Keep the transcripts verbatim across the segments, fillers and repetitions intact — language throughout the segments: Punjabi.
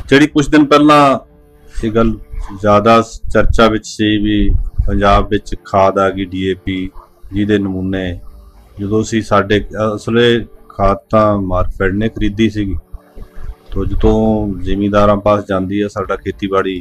ਜਿਹੜੀ ਕੁਝ ਦਿਨ ਪਹਿਲਾਂ ਇਹ ਗੱਲ ਜ਼ਿਆਦਾ ਚਰਚਾ ਵਿੱਚ ਸੀ ਵੀ ਪੰਜਾਬ ਵਿੱਚ ਖਾਦ ਆ ਗਈ ਡੀ ਏ ਪੀ ਜਿਹਦੇ ਨਮੂਨੇ ਜਦੋਂ ਅਸੀਂ ਸਾਡੇ ਅਸਲੇ ਖਾਦ ਤਾਂ ਮਾਰਕਫੈਡ ਨੇ ਖਰੀਦੀ ਸੀਗੀ ਤੋਂ ਜਦੋਂ ਜ਼ਿਮੀਂਦਾਰਾਂ ਪਾਸ ਜਾਂਦੀ ਹੈ ਸਾਡਾ ਖੇਤੀਬਾੜੀ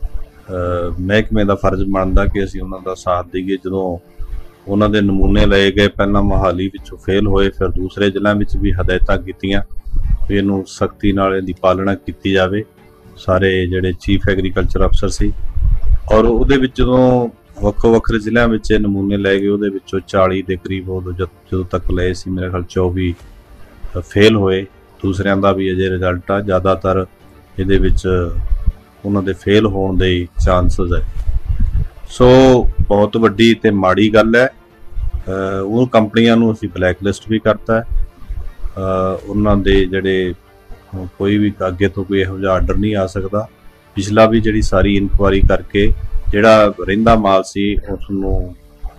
ਮਹਿਕਮੇ ਦਾ ਫਰਜ਼ ਬਣਦਾ ਕਿ ਅਸੀਂ ਉਹਨਾਂ ਦਾ ਸਾਥ ਦਈਏ। ਜਦੋਂ ਉਹਨਾਂ ਦੇ ਨਮੂਨੇ ਲਏ ਗਏ ਪਹਿਲਾਂ ਮੋਹਾਲੀ ਵਿੱਚੋਂ ਫੇਲ ਹੋਏ ਫਿਰ ਦੂਸਰੇ ਜ਼ਿਲ੍ਹਿਆਂ ਵਿੱਚ ਵੀ ਹਦਾਇਤਾਂ ਕੀਤੀਆਂ ਵੀ ਇਹਨੂੰ ਸਖਤੀ ਨਾਲ ਇਹਦੀ ਪਾਲਣਾ ਕੀਤੀ ਜਾਵੇ। ਸਾਰੇ ਜਿਹੜੇ ਚੀਫ ਐਗਰੀਕਲਚਰ ਅਫਸਰ ਸੀ ਔਰ ਉਹਦੇ ਵਿੱਚ ਜਦੋਂ ਵੱਖੋ ਵੱਖਰੇ ਜ਼ਿਲ੍ਹਿਆਂ ਵਿੱਚ ਇਹ ਨਮੂਨੇ ਲਏ ਗਏ ਉਹਦੇ ਵਿੱਚੋਂ ਚਾਲੀ ਦੇ ਕਰੀਬ ਉਦੋਂ ਜਦੋਂ ਤੱਕ ਲਏ ਸੀ ਮੇਰੇ ਖਿਆਲ ਚੌਵੀ ਫੇਲ ਹੋਏ। ਦੂਸਰਿਆਂ ਦਾ ਵੀ ਅਜੇ ਰਿਜ਼ਲਟ ਆ ਜ਼ਿਆਦਾਤਰ ਇਹਦੇ ਵਿੱਚ ਉਹਨਾਂ ਦੇ ਫੇਲ ਹੋਣ ਦੇ ਚਾਂਸਸ ਹੈ। ਸੋ ਬਹੁਤ ਵੱਡੀ ਤੇ ਮਾੜੀ ਗੱਲ ਹੈ। ਉਹ ਕੰਪਨੀਆਂ ਨੂੰ ਅਸੀਂ ਬਲੈਕ ਲਿਸਟ ਵੀ ਕਰਤਾ ਉਹਨਾਂ ਦੇ ਜਿਹੜੇ ਕੋਈ ਵੀ ਅੱਗੇ ਤੋਂ ਕੋਈ ਇਹੋ ਜਿਹਾ ਆਰਡਰ ਨਹੀਂ ਆ ਸਕਦਾ। ਪਿਛਲਾ ਵੀ ਜਿਹੜੀ ਸਾਰੀ ਇਨਕੁਆਇਰੀ ਕਰਕੇ ਜਿਹੜਾ ਰਹਿੰਦਾ ਮਾਲ ਸੀ ਉਸ ਨੂੰ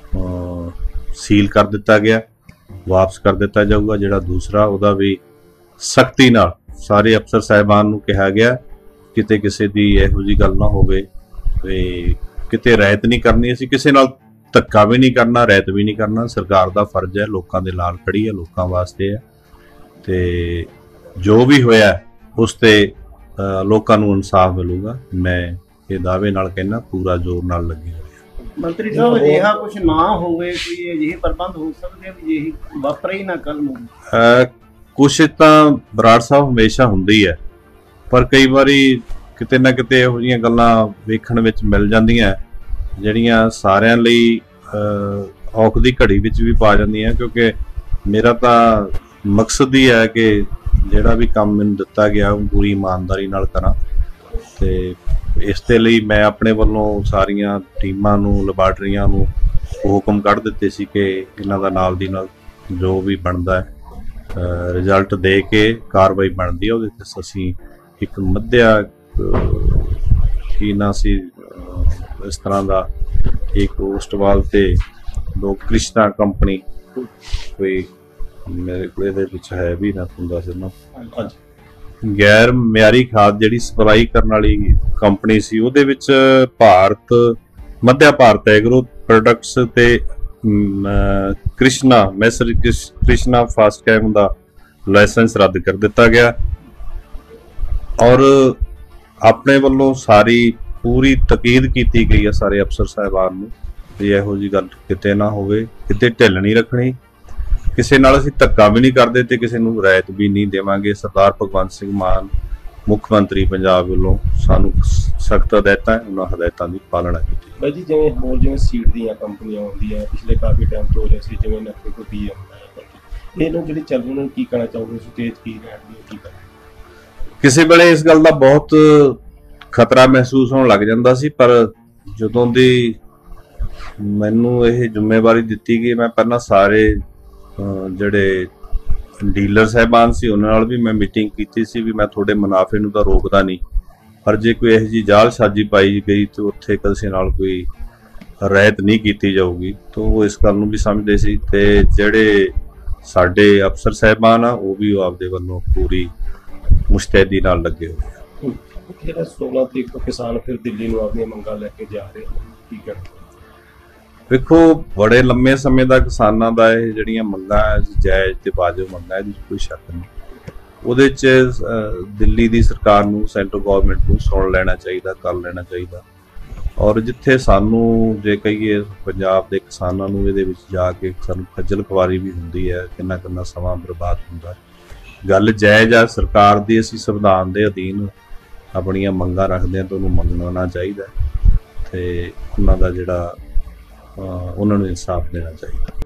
ਸੀਲ ਕਰ ਦਿੱਤਾ ਗਿਆ ਵਾਪਸ ਕਰ ਦਿੱਤਾ ਜਾਊਗਾ। ਜਿਹੜਾ ਦੂਸਰਾ ਉਹਦਾ ਵੀ ਸਖਤੀ ਨਾਲ ਸਾਰੇ ਅਫਸਰ ਸਾਹਿਬਾਨ ਨੂੰ ਕਿਹਾ ਗਿਆ ਕਿਤੇ ਕਿਸੇ ਦੀ ਇਹੋ ਜਿਹੀ ਗੱਲ ਨਾ ਹੋਵੇ ਵੀ ਕਿਤੇ ਰਹਿਤ ਨਹੀਂ ਕਰਨੀ। ਅਸੀਂ ਕਿਸੇ ਨਾਲ ਧੱਕਾ ਵੀ ਨਹੀਂ ਕਰਨਾ ਰਹਿਤ ਵੀ ਨਹੀਂ ਕਰਨਾ। ਸਰਕਾਰ ਦਾ ਫਰਜ਼ ਹੈ ਲੋਕਾਂ ਦੇ ਨਾਲ ਖੜੀ ਹੈ ਲੋਕਾਂ ਵਾਸਤੇ ਹੈ ਤੇ ਜੋ ਵੀ ਹੋਇਆ ਉਸ ਤੇ ਲੋਕਾਂ ਨੂੰ ਇਨਸਾਫ ਮਿਲੂਗਾ। ਮੈਂ ਇਹ ਦਾਅਵੇ ਨਾਲ ਕਹਿਣਾ ਪੂਰਾ ਜ਼ੋਰ ਨਾਲ ਲੱਗੇ ਹੋਏ। ਮੰਤਰੀ ਸਾਹਿਬ ਅਜਿਹਾ ਕੁਝ ਨਾ ਹੋਵੇ ਕੋਈ ਅਜਿਹੇ ਪ੍ਰਬੰਧ ਹੋ ਸਕਦੇ ਵੀ ਇਹੀ ਵਾਪਰੇ ਹੀ ਨਾ ਕੱਲ ਨੂੰ। ਕੁਛ ਤਾਂ ਬਰਾੜ ਸਾਹਿਬ ਹਮੇਸ਼ਾ ਹੁੰਦੀ ਹੈ ਪਰ ਕਈ ਵਾਰੀ ਕਿਤੇ ਨਾ ਕਿਤੇ ਇਹੋ ਜਿਹੀਆਂ ਗੱਲਾਂ ਵੇਖਣ ਵਿੱਚ ਮਿਲ ਜਾਂਦੀਆਂ ਜਿਹੜੀਆਂ ਸਾਰਿਆਂ ਲਈ ਔਖ ਦੀ ਘੜੀ ਵਿੱਚ ਵੀ ਪਾ ਜਾਂਦੀਆਂ ਕਿਉਂਕਿ ਮੇਰਾ ਤਾਂ ਮਕਸਦ ਹੀ ਹੈ ਕਿ ਜਿਹੜਾ ਵੀ ਕੰਮ ਮੈਨੂੰ ਦਿੱਤਾ ਗਿਆ ਉਹ ਪੂਰੀ ਇਮਾਨਦਾਰੀ ਨਾਲ ਕਰਾਂ ਤੇ ਇਸ ਦੇ ਲਈ ਮੈਂ ਆਪਣੇ ਵੱਲੋਂ ਸਾਰੀਆਂ ਟੀਮਾਂ ਨੂੰ ਲੈਬਾਰਟਰੀਆਂ ਨੂੰ ਹੁਕਮ ਕੱਢ ਦਿੱਤੇ ਸੀ ਕਿ ਇਹਨਾਂ ਦਾ ਨਾਲ ਦੀ ਨਾਲ ਜੋ ਵੀ ਬਣਦਾ ਹੈ ਰਿਜ਼ਲਟ ਦੇ ਕੇ ਕਾਰਵਾਈ ਬਣਦੀ ਹੈ ਉਹਦੇ ਤੇ ਅਸੀਂ ਇੱਕ ਮੱਧਿਆ ਕੀ ਨਾ ਸੀ ਇਸ ਤਰ੍ਹਾਂ ਦਾ ਇੱਕ ਉਸਟਵਾਲ ਤੇ ਦੋ ਕ੍ਰਿਸ਼ਨਾ ਕੰਪਨੀ ਕੋਈ ਮੇਰੇ ਕੋਲ ਇਹਦੇ ਵਿੱਚ ਹੈ ਵੀ ਨਾ ਹੁੰਦਾ ਸੀ ਨਾ ਗੈਰ ਮਿਆਰੀ ਖਾਦ ਜਿਹੜੀ ਸਪਲਾਈ ਕਰਨ ਵਾਲੀ ਕੰਪਨੀ ਸੀ ਉਹਦੇ ਵਿੱਚ ਭਾਰਤ ਮੱਧਿਆ ਭਾਰਤ ਐਗਰੋ ਪ੍ਰੋਡਕਟਸ ਤੇ ਕ੍ਰਿਸ਼ਨਾ ਮੈਸਰ ਕ੍ਰਿਸ਼ਨਾ ਫਾਸਟਕੈਮ ਦਾ ਲਾਇਸੈਂਸ ਰੱਦ ਕਰ ਦਿੱਤਾ ਗਿਆ ਔਰ ਆਪਣੇ ਵੱਲੋਂ ਸਾਰੀ ਪੂਰੀ ਤਕੀਦ ਕੀਤੀ ਗਈ ਹੈ ਸਾਰੇ ਅਫਸਰ ਸਾਹਿਬਾਨ ਨੂੰ ਵੀ ਇਹੋ ਜਿਹੀ ਗੱਲ ਕਿਤੇ ਨਾ ਹੋਵੇ ਕਿਤੇ ਢਿੱਲ ਨਹੀਂ ਰੱਖਣੀ ਕਿਸੇ ਨਾਲ ਅਸੀਂ ਧੱਕਾ ਵੀ ਨਹੀਂ ਕਰਦੇ ਤੇ ਕਿਸੇ ਨੂੰ ਰਿਆਇਤ ਵੀ ਨਹੀਂ ਦੇਵਾਂਗੇ। ਸਰਦਾਰ ਭਗਵੰਤ ਸਿੰਘ ਮਾਨ ਮੁੱਖ ਮੰਤਰੀ ਪੰਜਾਬ ਵੱਲੋਂ ਸਾਨੂੰ ਸਖਤ ਹਦਾਇਤਾਂ ਉਹਨਾਂ ਹਦਾਇਤਾਂ ਦੀ ਪਾਲਣਾ ਕੀਤੀ। ਬਾਈ ਜੀ ਜਿਵੇਂ ਹੋਰ ਜਿਵੇਂ ਸੀਡ ਦੀਆਂ ਕੰਪਨੀਆਂ ਆਉਂਦੀਆਂ ਪਿਛਲੇ ਕਾਫੀ ਟਾਈਮ ਤੋਂ ਰਹੇ ਸੀ ਜਿਵੇਂ ਨਕਲੀ ਕੋਈ ਪੀ ਐਮ ਇਹਨੂੰ ਜਿਹੜੀ ਚੱਲ ਰਹੀ ਕੀ ਕਹਿਣਾ ਚਾਹੋਗੇ ਤੁਸੀਂ ਤੇਜ਼ ਕੀ ਰਹਿਣ ਦੀ ਕੀ ਕਰਨਾ। ਕਿਸੇ ਵੇਲੇ ਇਸ ਗੱਲ ਦਾ ਬਹੁਤ ਖਤਰਾ ਮਹਿਸੂਸ ਹੋਣ ਲੱਗ ਜਾਂਦਾ ਸੀ ਪਰ ਜਦੋਂ ਦੀ ਮੈਨੂੰ ਇਹ ਜ਼ਿੰਮੇਵਾਰੀ ਦਿੱਤੀ ਗਈ ਮੈਂ ਪਹਿਲਾਂ ਸਾਰੇ ਜਿਹੜੇ ਡੀਲਰ ਸਾਹਿਬਾਨ ਸੀ ਉਹਨਾਂ ਨਾਲ ਵੀ ਮੈਂ ਮੀਟਿੰਗ ਕੀਤੀ ਸੀ ਵੀ ਮੈਂ ਤੁਹਾਡੇ ਮੁਨਾਫੇ ਨੂੰ ਤਾਂ ਰੋਕਦਾ ਨਹੀਂ ਪਰ ਜੇ ਕੋਈ ਇਹੋ ਜਿਹੀ ਜਾਲਸਾਜ਼ੀ ਪਾਈ ਗਈ ਤਾਂ ਉੱਥੇ ਕਿਸੇ ਨਾਲ ਕੋਈ ਰਹਿਤ ਨਹੀਂ ਕੀਤੀ ਜਾਊਗੀ ਤਾਂ ਉਹ ਇਸ ਗੱਲ ਨੂੰ ਵੀ ਸਮਝਦੇ ਸੀ ਤੇ ਜਿਹੜੇ ਸਾਡੇ ਅਫਸਰ ਸਾਹਿਬਾਨ ਆ ਉਹ ਵੀ ਆਪਦੇ ਵੱਲੋਂ ਪੂਰੀ ਮੁਸ਼ਤੈਦੀ ਨਾਲ ਲੱਗੇ ਹੋਏ ਆ। ਜਿਹੜਾ ਸੋਲਾਂ ਤਰੀਕ ਤੋਂ ਕਿਸਾਨ ਫਿਰ ਦਿੱਲੀ ਨੂੰ ਆਪਣੀਆਂ ਮੰਗਾਂ ਲੈ ਕੇ ਜਾ ਰਹੇ ਕੀ ਕਰਨਾ। ਵੇਖੋ ਬੜੇ ਲੰਮੇ ਸਮੇਂ ਦਾ ਕਿਸਾਨਾਂ ਦਾ ਇਹ ਜਿਹੜੀਆਂ ਮੰਗਾਂ ਜਾਇਜ਼ ਤੇ ਵਾਜਬ ਮੰਗਾਂ ਇਹਦੇ 'ਚ ਕੋਈ ਸ਼ੱਕ ਨਹੀਂ। ਉਹਦੇ 'ਚ ਦਿੱਲੀ ਦੀ ਸਰਕਾਰ ਨੂੰ ਸੈਂਟਰਲ ਗੌਰਮੈਂਟ ਨੂੰ ਸੁਣ ਲੈਣਾ ਚਾਹੀਦਾ ਕਰ ਲੈਣਾ ਚਾਹੀਦਾ ਔਰ ਜਿੱਥੇ ਸਾਨੂੰ ਜੇ ਕਹੀਏ ਪੰਜਾਬ ਦੇ ਕਿਸਾਨਾਂ ਨੂੰ ਇਹਦੇ ਵਿੱਚ ਜਾ ਕੇ ਸਾਨੂੰ ਖੱਜਲ ਖੁਆਰੀ ਵੀ ਹੁੰਦੀ ਹੈ ਕਿੰਨਾ ਕਿੰਨਾ ਸਮਾਂ ਬਰਬਾਦ ਹੁੰਦਾ ਗੱਲ ਜਾਇਜ਼ ਆ ਸਰਕਾਰ ਦੀ ਅਸੀਂ ਸੰਵਿਧਾਨ ਦੇ ਅਧੀਨ ਆਪਣੀਆਂ ਮੰਗਾਂ ਰੱਖਦੇ ਹਾਂ ਤਾਂ ਉਹਨੂੰ ਮੰਨਣਾ ਚਾਹੀਦਾ ਤੇ ਉਹਨਾਂ ਦਾ ਜਿਹੜਾ ਉਹਨਾਂ ਨੂੰ ਇਨਸਾਫ ਦੇਣਾ ਚਾਹੀਦਾ।